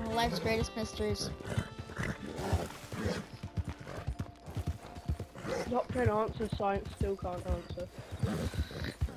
of life's greatest mysteries. Doctor and answer, science still can't answer.